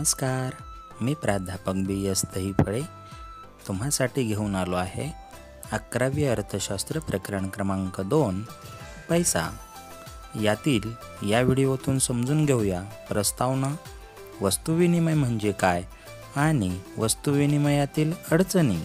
नमस्कार, मी प्राध्यापक बी.एस. दहीफळे तुम्हासाठी घेऊन आलो आहे 11वी अर्थशास्त्र प्रकरण क्रमांक 2 पैसा. यातील या व्हिडिओतून समजून घेऊया प्रस्तावना, वस्तुविनिमय म्हणजे काय आणि वस्तुविनिमयातील अडचणी.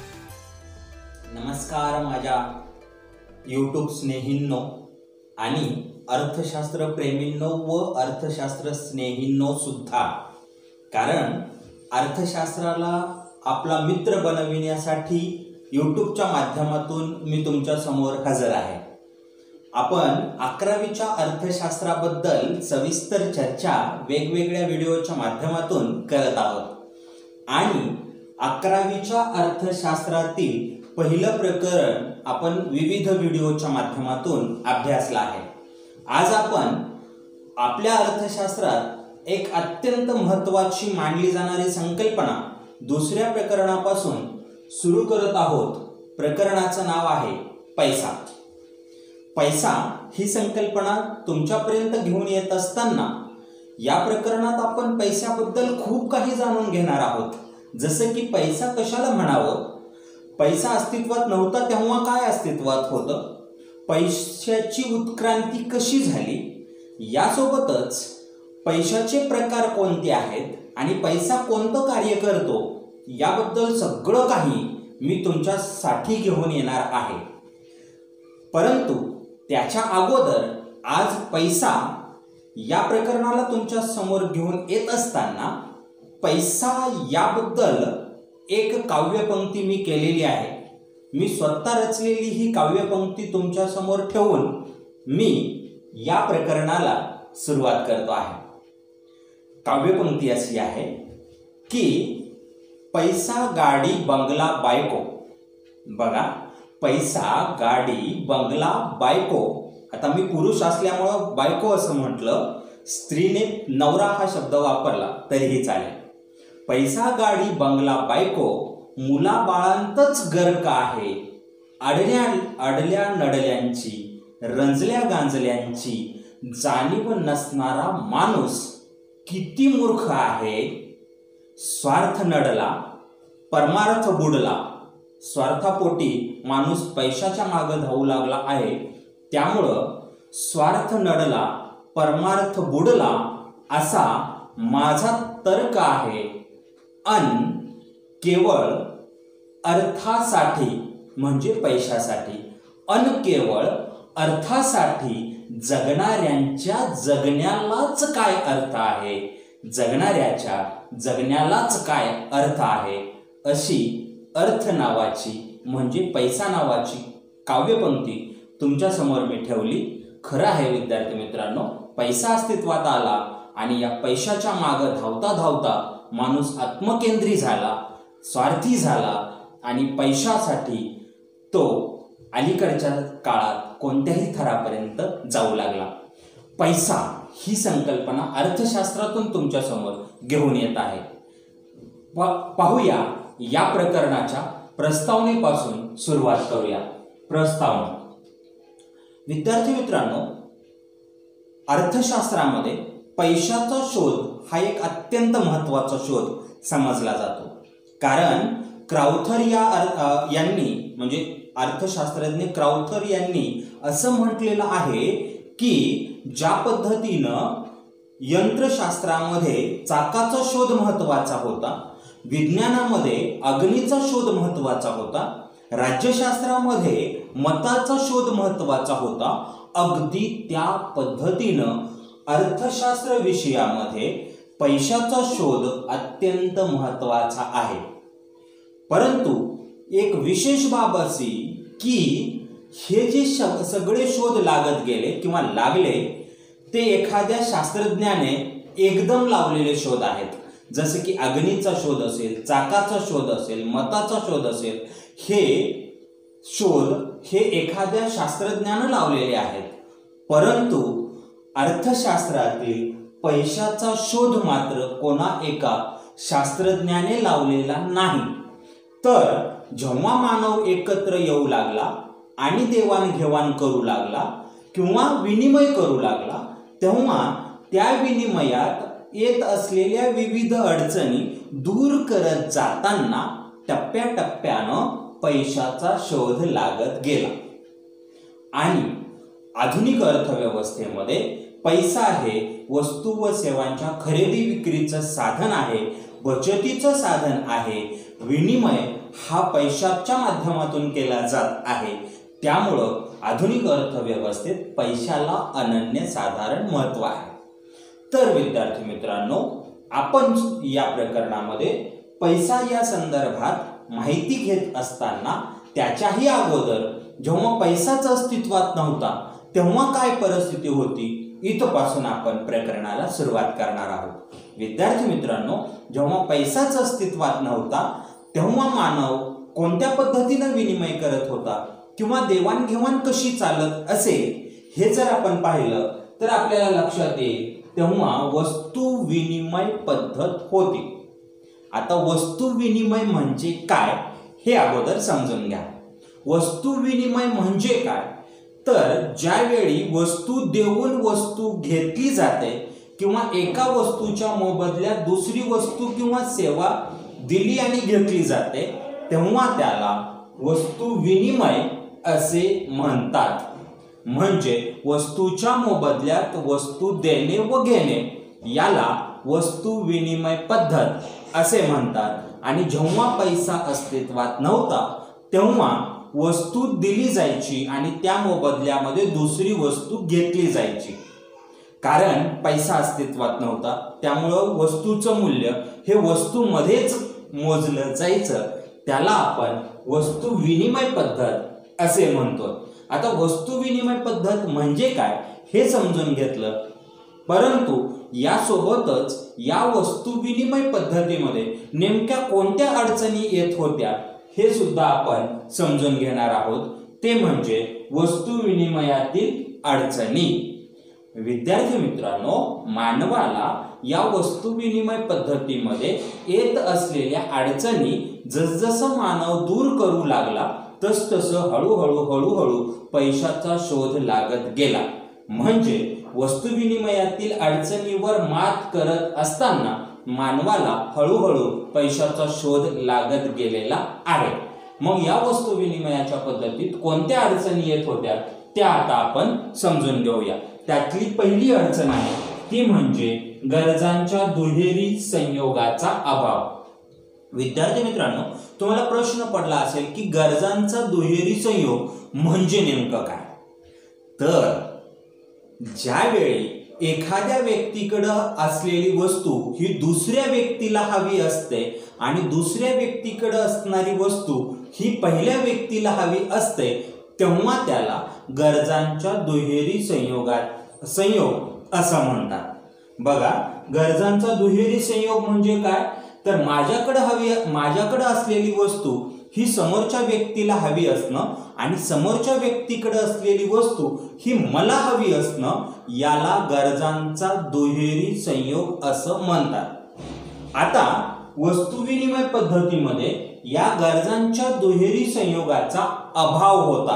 नमस्कार माझ्या यूट्यूब स्नेहींनो आणि अर्थशास्त्र प्रेमींनो व अर्थशास्त्र स्नेहींनो सुद्धा. कारण अर्थशास्त्राला आपला मित्र बनविण्यासाठी यूट्यूबच्या माध्यमातून मी तुमच्या समोर हजर आहे. आपण 11वीच्या अर्थशास्त्राबद्दल सविस्तर चर्चा वेगवेगळ्या व्हिडिओच्या माध्यमातून करत आहोत आणि 11वीच्या अर्थशास्त्रातील पहिलं प्रकरण आपण विविध व्हिडिओच्या माध्यमातून अभ्यासला आहे. आज आपण आपल्या अर्थशास्त्रात एक अत्यंत महत्त्वाची मानली जाणारी संकल्पना दुसऱ्या प्रकरणापासून सुरू करत आहोत. प्रकरणाचं नाव आहे पैसा. पैसा ही संकल्पना तुमच्यापर्यंत घेऊन येत असताना या प्रकरणात आपण पैशाबद्दल खूप काही जाणून घेणार आहोत. जसं की पैसा कशाला म्हणावं, पैसा अस्तित्वात नव्हता तेव्हा काय अस्तित्वात होतं, पैशाची उत्क्रांती कशी झाली, यासोबतच पैशाचे प्रकार कोणते आहेत आणि पैसा कोणतं कार्य करतो याबद्दल सगळं काही मी तुमच्यासाठी घेऊन येणार आहे. परंतु त्याच्या अगोदर आज पैसा या प्रकरणाला तुमच्या समोर घेऊन येत असताना पैसा याबद्दल एक काव्यपंक्ती मी केलेली आहे. मी स्वतः रचलेली ही काव्यपंक्ती तुमच्या समोर ठेवून मी या प्रकरणाला सुरुवात करतो आहे. काव्यपंक्ती अशी आहे की पैसा गाडी बंगला बायको. बघा, पैसा गाडी बंगला बायको. आता मी पुरुष असल्यामुळं बायको असं म्हटलं, स्त्रीने नवरा हा शब्द वापरला तरीही चालेल. पैसा गाडी बंगला बायको, मुला बाळांतच गर्क आहे, अडल्या नडल्यांची रंजल्या गांजल्यांची जाणीव नसणारा माणूस किती मूर्ख आहे. स्वार्थ नडला परमार्थ बुडला. स्वार्थापोटी माणूस पैशाच्या मागे धावू लागला आहे, त्यामुळं स्वार्थ नडला परमार्थ बुडला असा माझा तर्क आहे. अन केवळ अर्थासाठी म्हणजे पैशासाठी, अन केवळ अर्थासाठी जगणाऱ्यांच्या जगण्यालाच काय अर्थ आहे, जगणाऱ्याच्या जगण्यालाच काय अर्थ आहे, अशी अर्थ नावाची म्हणजे पैसा नावाची काव्यपंक्ती तुमच्या समोर मी ठेवली. खरं आहे विद्यार्थी मित्रांनो, पैसा अस्तित्वात आला आणि या पैशाच्या मागे धावता धावता माणूस आत्मकेंद्री झाला, स्वार्थी झाला आणि पैशासाठी तो अलीकडच्या काळात कोणत्याही थरापर्यंत जाऊ लागला. पैसा ही संकल्पना अर्थशास्त्रातून तुमच्या समोर घेऊन येत आहे. पाहूया या प्रकरणाच्या प्रस्तावनेपासून सुरुवात करूया. प्रस्तावना. विद्यार्थी मित्रांनो, अर्थशास्त्रामध्ये पैशाचा शोध हा एक अत्यंत महत्त्वाचा शोध समजला जातो. कारण क्राउथर यांनी म्हणजे अर्थशास्त्रज्ञ क्राउथर यांनी असं म्हटलेलं आहे की ज्या पद्धतीनं यंत्रशास्त्रामध्ये चाकाचा शोध महत्त्वाचा होता, विज्ञानामध्ये अग्नीचा शोध महत्त्वाचा होता, राज्यशास्त्रामध्ये मताचा शोध महत्त्वाचा होता, अगदी त्या पद्धतीनं अर्थशास्त्र विषयामध्ये पैशाचा शोध अत्यंत महत्त्वाचा आहे. परंतु एक विशेष बाब अशी की हे जे सगळे शोध लागत गेले किंवा लागले ते एखाद्या शास्त्रज्ञाने एकदम लावलेले शोध आहेत. जसे की अग्नीचा शोध असेल, चाकाचा शोध असेल, मताचा शोध असेल, हे शोध हे एखाद्या शास्त्रज्ञाने लावलेले आहेत. परंतु अर्थशास्त्रातील पैशाचा शोध मात्र कोणा एका शास्त्रज्ञाने लावलेला नाही. तर जेव्हा मानव एकत्र येऊ लागला आणि देवाणघेवाण करू लागला किंवा विनिमय करू लागला, तेव्हा त्या विनिमयात येत असलेल्या विविध अडचणी दूर करत जाताना टप्प्याटप्प्यानं पैशाचा शोध लागत गेला आणि आधुनिक अर्थव्यवस्थेमध्ये पैसा हे वस्तू व सेवांच्या खरेदी विक्रीचं साधन आहे, बचतीचं साधन आहे, विनिमय हा पैशाच्या माध्यमातून केला जात आहे। त्यामुळं आधुनिक अर्थव्यवस्थेत पैशाला अनन्यसाधारण महत्त्व आहे। तर विद्यार्थी मित्रांनो, आपण या प्रकरणामध्ये पैसा या संदर्भात माहिती घेत असताना त्याच्याही अगोदर जेव्हा पैसाच अस्तित्वात नव्हता तेव्हा काय परिस्थिती होती इथपासून आपण प्रकरणाला सुरुवात करणार आहोत। विद्यार्थी मित्रांनो, जेव्हा पैसाच अस्तित्वात नव्हता तेव्हा मानव कोणत्या पद्धतीने विनिमय करत होता किंवा देवाणघेवाण कशी चालत असेल हे जर आपण पाहिलं तर आपल्याला लक्षात येईल तेव्हा वस्तू विनिमय पद्धत होती। आता वस्तू विनिमय म्हणजे काय हे अगोदर समजून घ्या। वस्तू विनिमय म्हणजे काय, तर ज्यावेळी वस्तू देऊन वस्तू घेतली जाते किंवा एका वस्तूच्या मोबदल्यात दुसरी वस्तू किंवा सेवा दिली आणि घेतली जाते तेव्हा त्याला वस्तू विनिमय असे म्हणतात। म्हणजे वस्तूच्या मोबदल्यात वस्तू देणे व घेणे याला वस्तू विनिमय पद्धत असे म्हणतात। आणि जेव्हा पैसा अस्तित्वात नव्हता तेव्हा वस्तू दिली जायची आणि त्या मोबदल्यामध्ये दुसरी वस्तू घेतली जायची। कारण पैसा अस्तित्वात नव्हता त्यामुळं वस्तूचं मूल्य हे वस्तूमध्येच मोजलं जायचं, त्याला आपण वस्तू विनिमय पद्धत असे म्हणतो। आता वस्तू विनिमय पद्धत म्हणजे काय हे समजून घेतलं, परंतु यासोबतच या वस्तू विनिमय पद्धतीमध्ये नेमक्या कोणत्या अडचणी येत होत्या हे सुद्धा आपण समजून घेणार आहोत, ते म्हणजे वस्तू विनिमयातील अडचणी। विद्यार्थी मित्रांनो, मानवाला या वस्तू विनिमय पद्धतीमध्ये येत असलेल्या अडचणी जसजसं मानव दूर करू लागला तसतसं हळूहळू पैशाचा शोध लागत गेला। म्हणजे वस्तू विनिमयातील अडचणीवर मात करत असताना मानवाला हळूहळू पैशाचा शोध लागत गेलेला आहे। मग या वस्तू विनिमयाच्या पद्धतीत कोणत्या अडचणी येत होत्या त्या आता आपण समजून घेऊया। त्यातली पहिली अडचण आहे ती म्हणजे गरजांच्या दुहेरी संयोगाचा अभाव। विद्यार्थी मित्रांनो, तुम्हाला प्रश्न पडला असेल की गरजांचा दुहेरी संयोग म्हणजे नेमकं काय, तर ज्यावेळी एखाद्या व्यक्तीकडे असलेली वस्तू ही दुसऱ्या व्यक्तीला हवी असते आणि दुसऱ्या व्यक्तीकडे असणारी वस्तू ही पहिल्या व्यक्तीला हवी असते तेव्हा त्याला गरजांच्या दुहेरी संयोग असं म्हणतात। बघा, गरजांचा दुहेरी संयोग म्हणजे काय, तर माझ्याकडे असलेली वस्तू ही समोरच्या व्यक्तीला हवी असणं आणि समोरच्या व्यक्तीकडे असलेली वस्तू ही मला हवी असणं याला गरजांचा दुहेरी संयोग असं म्हणतात। आता वस्तू विनिमय पद्धतीमध्ये या गरजांच्या दुहेरी संयोगाचा अभाव होता।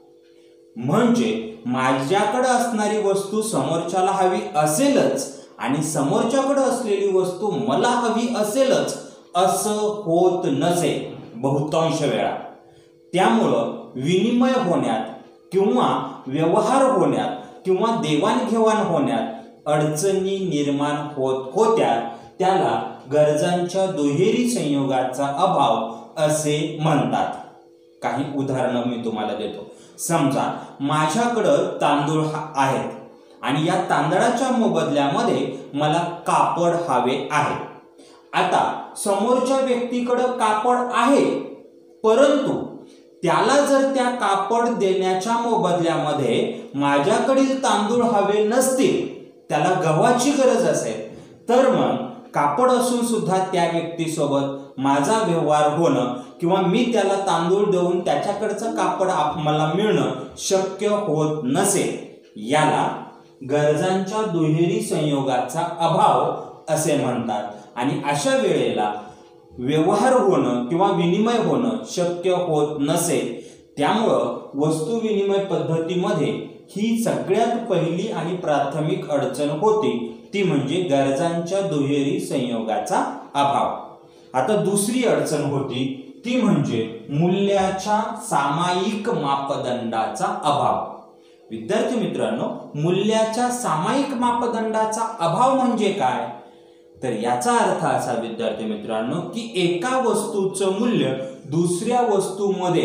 म्हणजे माझ्याकडे असणारी वस्तू समोरच्याला हवी असेलच आणि समोरच्याकडे असलेली वस्तू मला हवी असेलच असं होत नसे बहुतांश वेळा। त्यामुळं विनिमय होण्यात किंवा व्यवहार होण्यात किंवा देवाणघेवाण होण्यात अडचणी निर्माण होत होत्या, त्याला गरजांच्या दुहेरी संयोगाचा अभाव असे म्हणतात। काही उदाहरणं मी तुम्हाला देतो। समजा माझ्याकडं तांदूळ आहेत आणि या तांदळाच्या मोबदल्यामध्ये मला कापड हवे आहे। आता समोरच्या व्यक्तीकडे कापड आहे, परंतु त्याला जर त्या कापड देण्याच्या मोबदल्यामध्ये माझ्याकडील तांदूळ हवे नसतील, त्याला गव्हाची गरज असेल, तर मग कापड असून सुद्धा त्या व्यक्तीसोबत माझा व्यवहार होणं किंवा मी त्याला तांदूळ देऊन त्याच्याकडचं कापड मला मिळणं शक्य होत नसेल, याला गरजांच्या दुहेरी संयोगाचा अभाव असे म्हणतात। आणि अशा वेळेला व्यवहार होणं किंवा विनिमय होणं शक्य होत नसेल, त्यामुळं वस्तू विनिमय पद्धतीमध्ये ही सगळ्यात पहिली आणि प्राथमिक अडचण होती ती म्हणजे गरजांच्या दुहेरी संयोगाचा अभाव. आता दुसरी अडचण होती ती म्हणजे मूल्याच्या सामायिक मापदंडाचा अभाव. विद्यार्थी मित्रांनो, मूल्याच्या सामायिक मापदंडाचा अभाव म्हणजे काय? तर याचा अर्थ असा विद्यार्थी मित्रांनो की एका वस्तूचं मूल्य दुसऱ्या वस्तूमध्ये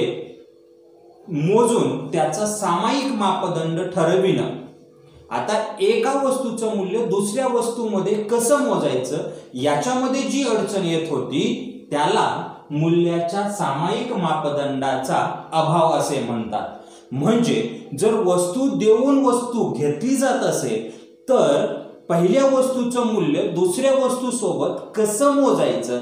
मोजून त्याचा सामायिक मापदंड ठरविणं. आता एका वस्तूचं मूल्य दुसऱ्या वस्तूमध्ये कसं मोजायचं याच्यामध्ये जी अडचण येत होती त्याला मूल्याच्या सामायिक मापदंडाचा अभाव असे म्हणतात. म्हणजे जर वस्तू देऊन वस्तू घेतली जात असेल तर पहिल्या वस्तूचं मूल्य दुसऱ्या वस्तू सोबत कसं मोजायचं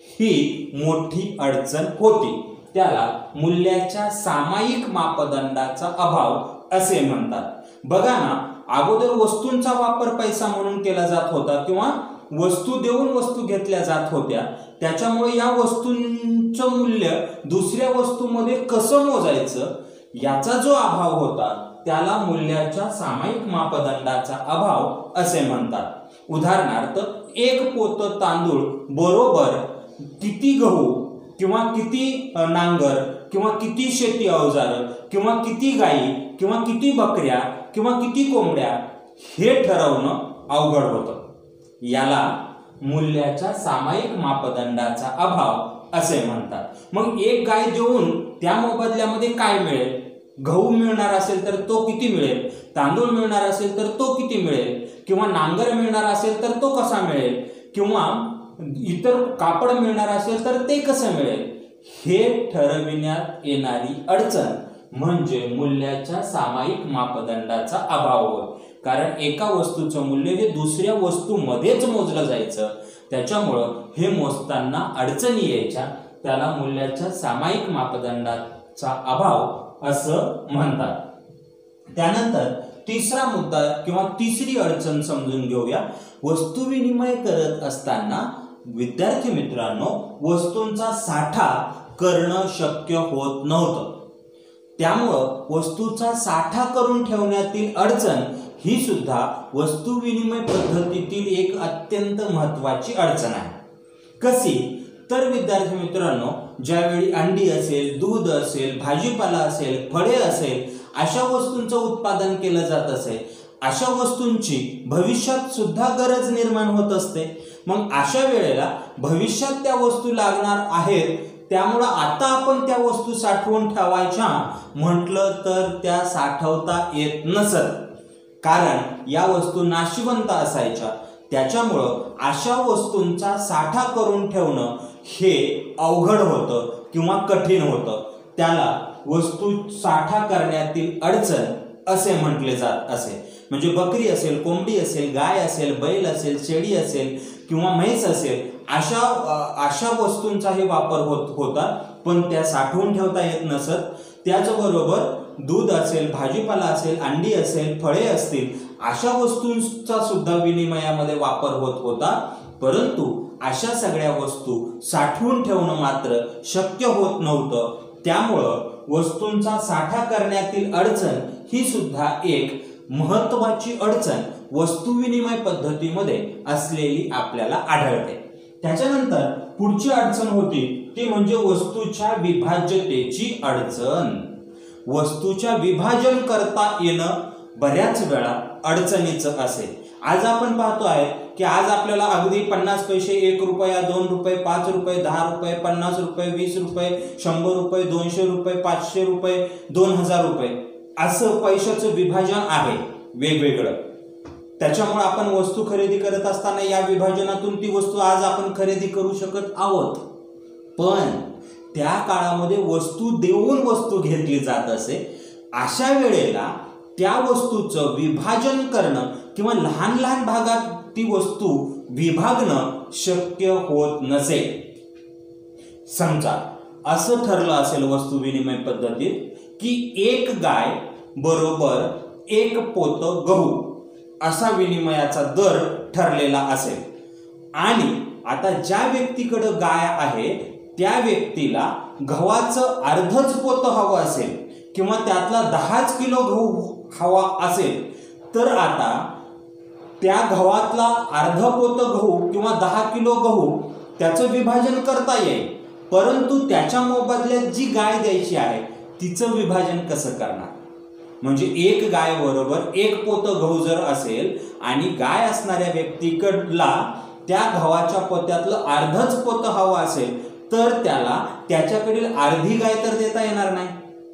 ही मोठी अडचण होती. त्याला मूल्याच्या सामायिक मापदंडाचा अभाव असे म्हणतात. बघा ना, अगोदर वस्तूंचा वापर पैसा म्हणून केला जात होता किंवा वस्तू देऊन वस्तू घेतल्या जात होत्या. त्याच्यामुळे या वस्तूंचं मूल्य दुसऱ्या वस्तूमध्ये कसं मोजायचं याचा जो अभाव होता त्याला मूल्याच्या सामायिक मापदंडाचा अभाव असे म्हणतात. उदाहरणार्थ, एक पोतं तांदूळ बरोबर किती गहू किंवा किती नांगर किंवा किती शेती अवजार किंवा किती गायी किंवा किती बकऱ्या किंवा किती कोंबड्या हे ठरवणं अवघड होतं. याला मूल्याच्या सामायिक मापदंडाचा अभाव असे म्हणतात. मग एक गाय देऊन त्या मोबदल्यामध्ये काय मिळेल? गहू मिळणार असेल तर तो किती मिळेल, तांदूळ मिळणार असेल तर तो किती मिळेल, किंवा नांगर मिळणार असेल तर तो कसा मिळेल, किंवा इतर कापड मिळणार असेल तर ते कसं मिळेल, हे ठरविण्यात येणारी अडचण म्हणजे मूल्याच्या सामायिक मापदंडाचा अभाव होय. कारण एका वस्तूचं मूल्य हे दुसऱ्या वस्तूमध्येच मोजलं जायचं, त्याच्यामुळं हे मोजताना अडचणी यायच्या. त्याला मूल्याच्या सामायिक मापदंडाचा अभाव असं म्हणतात. त्यानंतर तिसरा मुद्दा किंवा तिसरी अडचण समजून घेऊया. वस्तू विनिमय करत असताना विद्यार्थी मित्रांनो वस्तूंचा साठा करणं शक्य होत नव्हतं. त्यामुळं वस्तूचा साठा करून ठेवण्यातील अडचण ही सुद्धा वस्तू विनिमय पद्धतीतील एक अत्यंत महत्वाची अडचण आहे. कशी? तर विद्यार्थी मित्रांनो, ज्यावेळी अंडी असेल, दूध असेल, भाजीपाला असेल, फळे असेल, अशा वस्तूंचं उत्पादन केलं जात असेल, अशा वस्तूंची भविष्यात सुद्धा गरज निर्माण होत असते. मग अशा वेळेला भविष्यात त्या वस्तू लागणार आहेत, त्यामुळं आता आपण त्या वस्तू साठवून ठेवायच्या म्हटलं तर त्या साठवता येत नसत, कारण या वस्तू नाशिवंत असायच्या. त्याच्यामुळं अशा वस्तूंचा साठा करून ठेवणं हे अवघड होतं किंवा कठीण होतं. त्याला वस्तू साठा करण्यातील अडचण असे म्हटले जात असे. म्हणजे बकरी असेल, कोंबडी असेल, गाय असेल, बैल असेल, शेळी असेल किंवा म्हैस असेल, अशा वस्तूंचाही वापर होता, पण त्या साठवून ठेवता येत नसत. त्याचबरोबर दूध असेल, भाजीपाला असेल, अंडी असेल, फळे असतील, अशा वस्तूंचा सुद्धा विनिमयामध्ये वापर होत होता. परंतु अशा सगळ्या वस्तू साठवून ठेवणं मात्र शक्य होत नव्हतं. त्यामुळं वस्तूंचा साठा करण्यातील अडचण ही सुद्धा एक महत्वाची अडचण वस्तू विनिमय पद्धतीमध्ये असलेली आपल्याला आढळते. त्याच्यानंतर पुढची अडचण होती ती म्हणजे वस्तूच्या विभाज्यतेची अडचण. वस्तूच्या विभाजन करता येणं बऱ्याच वेळा अडचणीचं असेल. आज आपण पाहतो आहे की आज आपल्याला अगदी 50 पैसे, 1 रुपया, 2 रुपये, 5 रुपये, 10 रुपये, 50 रुपये, 20 रुपये, 100 रुपये, 200 रुपये, 500 रुपये, 2000 रुपये असं पैशाचं विभाजन आहे वेगवेगळं. त्याच्यामुळे आपण वस्तू खरेदी करत असताना या विभाजनातून ती वस्तू आज आपण खरेदी करू शकत आहोत. पण त्या काळामध्ये वस्तू देऊन वस्तू घेतली जात असे. अशा वेळेला त्या वस्तूचं विभाजन करणं किंवा लहान लहान भागात ती वस्तू विभागणं शक्य होत नसेल. समजा असं ठरलं असेल वस्तू विनिमय पद्धतीत की एक गाय बरोबर 1 पोतं गहू असा विनिमयाचा दर ठरलेला असेल. आणि आता ज्या व्यक्तीकडे गाय आहे त्या व्यक्तीला गव्हाचं अर्धच पोतं हवं असेल किंवा त्यातला 10 किलो गहू हवा असेल, तर आता त्या गव्हातला अर्धा पोत गहू किंवा 10 किलो गहू त्याचं विभाजन करता येईल, परंतु त्याच्या मोबदल्यात जी गाय द्यायची आहे तिचं विभाजन कसं करणार? म्हणजे एक गाय बरोबर 1 पोत गहू जर असेल आणि गाय असणाऱ्या व्यक्तीकडला त्या गव्हाच्या पोत्यातलं अर्धच पोत हवं असेल तर त्याला त्याच्याकडील अर्धी गाय तर देता येणार नाही.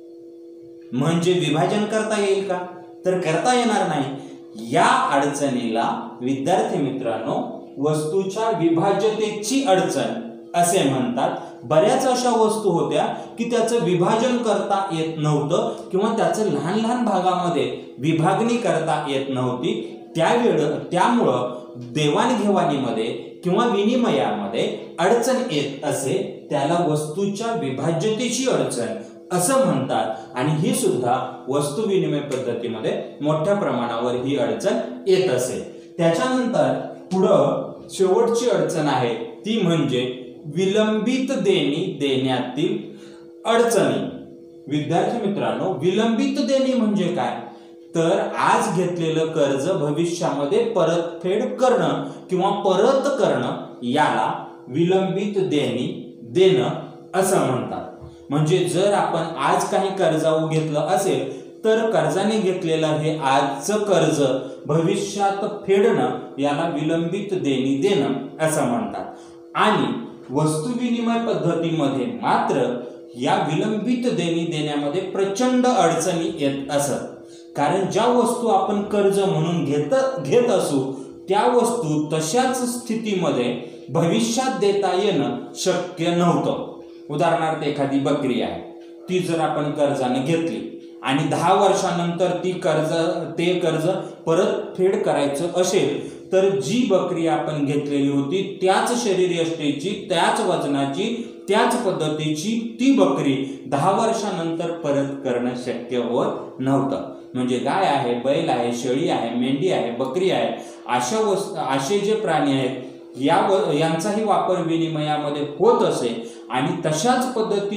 म्हणजे विभाजन करता येईल का? तर करता येणार नाही. या अडचणीला विद्यार्थी मित्रांनो वस्तूच्या विभाज्यतेची अडचण असे म्हणतात. बऱ्याच अशा वस्तू होत्या की त्याचं विभाजन करता येत नव्हतं किंवा त्याचं लहान लहान भागामध्ये विभागणी करता येत नव्हती. त्यामुळं देवाणघेवाणीमध्ये किंवा विनिमयामध्ये अडचण येत असे. त्याला वस्तूच्या विभाज्यतेची अडचण असं म्हणतात. आणि ही सुद्धा वस्तू विनिमय पद्धतीमध्ये मोठ्या प्रमाणावर ही अडचण येत असे. त्याच्यानंतर पुढं शेवटची अडचण आहे ती म्हणजे विलंबित देणी देण्यातील अडचणी. विद्यार्थी मित्रांनो, विलंबित देणी म्हणजे काय? तर आज घेतलेलं कर्ज भविष्यामध्ये परतफेड करणं किंवा परत करणं याला विलंबित देणी देणं असं म्हणतात. म्हणजे जर आपण आज काही कर्जाऊ घेतलं असेल तर कर्जाने घेतलेलं हे आजचं कर्ज भविष्यात फेडणं याला विलंबित देणी देणं असं म्हणतात. आणि वस्तू विनिमय पद्धतीमध्ये मात्र या विलंबित देणी देण्यामध्ये प्रचंड अडचणी येत असत. कारण ज्या वस्तू आपण कर्ज म्हणून घेत असू त्या वस्तू तशाच स्थितीमध्ये भविष्यात देता येणं शक्य नव्हतं. उदाहरणार्थ एखादी बकरी आहे, ती जर आपण कर्जाने घेतली आणि 10 वर्षानंतर ते कर्ज परतफेड करायचं असेल तर जी बकरी आपण घेतलेली होती त्याच शरीरयष्टीची, त्याच वजनाची, त्याच पद्धतीची ती बकरी 10 वर्षानंतर परत करणं शक्य होत नव्हतं. म्हणजे गाय आहे, बैल आहे, शेळी आहे, मेंढी आहे, बकरी आहे, असे जे प्राणी आहेत यांचाही वापर विनिमयामध्ये होत असे आणि तशाच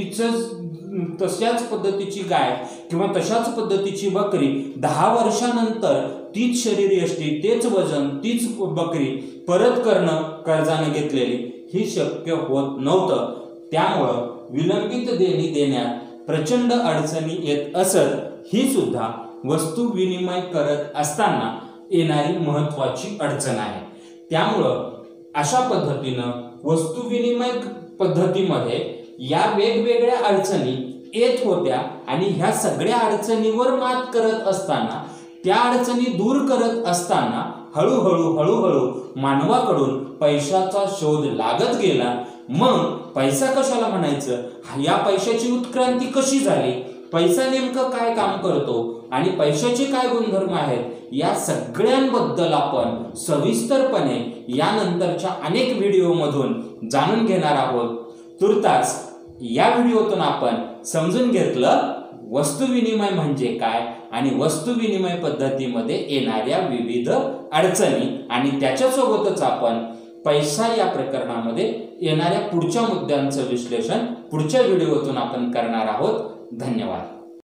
पद्धतीची गाय किंवा तशाच पद्धतीची बकरी 10 वर्षानंतर तीच शरीरयष्टी, तेच वजन, तीच बकरी परत करणं कर्जाने घेतलेली ही शक्य होत नव्हतं. त्यामुळं विलंबित देणी देण्यात प्रचंड अडचणी येत असत. ही सुद्धा वस्तू विनिमय करत असताना येणारी महत्वाची अडचण आहे. त्यामुळं अशा पद्धतीनं वस्तू विनिमय पद्धतीमध्ये या वेगवेगळ्या अडचणी येत होत्या आणि ह्या सगळ्या अडचणीवर मात करत असताना, त्या अडचणी दूर करत असताना हळूहळू मानवाकडून पैशाचा शोध लागत गेला. मग पैसा कशाला म्हणायचं, या पैशाची उत्क्रांती कशी झाली, पैसा नेमकं काय काम करतो आणि पैशाचे काय गुणधर्म आहेत, या सगळ्यांबद्दल आपण सविस्तरपणे यानंतरच्या अनेक व्हिडिओमधून जाणून घेणार आहोत. तुर्तास या व्हिडिओतून आपण समजून घेतलं वस्तू विनिमय म्हणजे काय आणि वस्तू विनिमय पद्धतीमध्ये येणाऱ्या विविध अडचणी आणि त्याच्यासोबतच आपण पैसा या प्रकरणामध्ये येणाऱ्या पुढच्या मुद्द्यांचं विश्लेषण पुढच्या व्हिडिओतून आपण करणार आहोत. धन्यवाद.